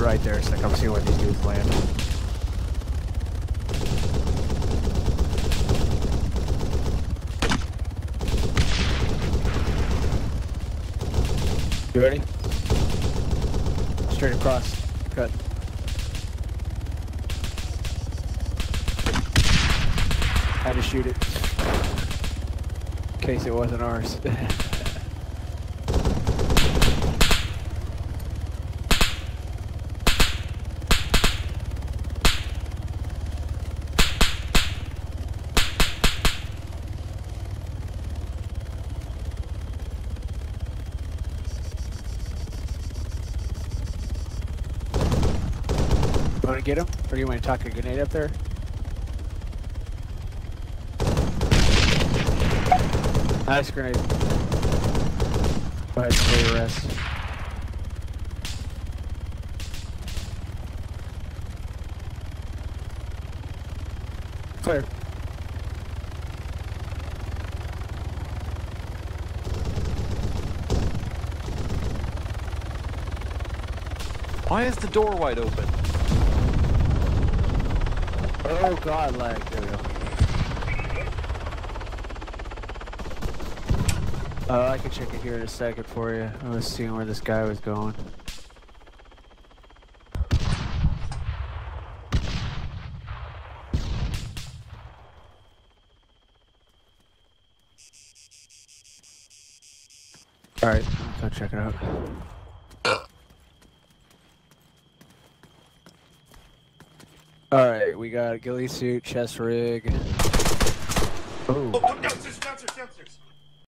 right there, so I'm seeing where these dudes land. You ready? Straight across. Cut. Had to shoot it. In case it wasn't ours. You want to get him? Or do you want to talk a grenade up there? Nice grenade. Go ahead and stay your rest. Clear. Why is the door wide open? Oh god, lag. There we go. I can check it here in a second for you. I was seeing where this guy was going. Alright, go check it out. Alright, we got a ghillie suit, chest rig. Oh. Downstairs, downstairs, downstairs.